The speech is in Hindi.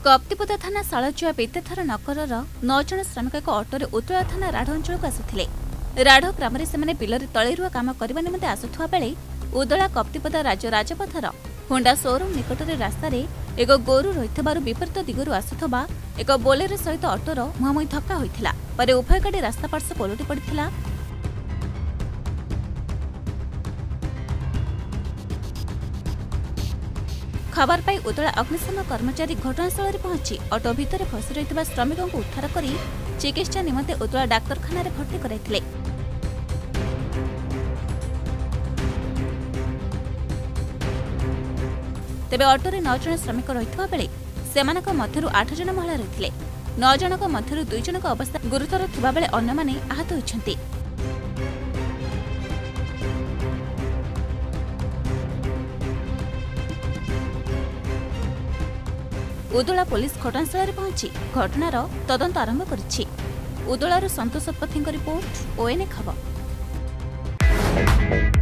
कप्तिपदा थाना शालचुआ बेतेथर नगरर 9 जण श्रमिक एक अटोरे उदला थाना राढ़ अंचल को आसुथिले। राढ़ ग्राम से बिलरे तळेरुआ काम करने निमंते आसुथुवा बेले उदला कप्तिपदा राज्य राजपथर होंडा शोरूम निकट रास्तार एक गोरु रही विपरीत दिगरू आसुथबा एक बोलेरो सहित अटोर मुहांमुही धक्का होइथिला। परे उभय गाड़ी रास्ता पार्श्व ओलटी पड़िथिला। खबर पाई उदला अग्निशम कर्मचारी घटनास्थल पहुंची अटो भितर फसी रही श्रमिकों को उद्धार कर चिकित्सा निमंते उदला डाक्तरखाना भर्ती कराइथिले। तेबे अटोरे 9 जण श्रमिक रहितबा बेले सेमानक मध्यरु 8 जण महिला रहिथिले। 9 जनक मध्यरु 2 जनक अवस्था गुरुतर थिबा बेले अन्य माने आहत होइछन्ति। उदला पुलिस घटनास्थल पहुंची घटनार तदंत आरंभ करिछि। उदलार संतोष पथिंक रिपोर्ट, ON खबर।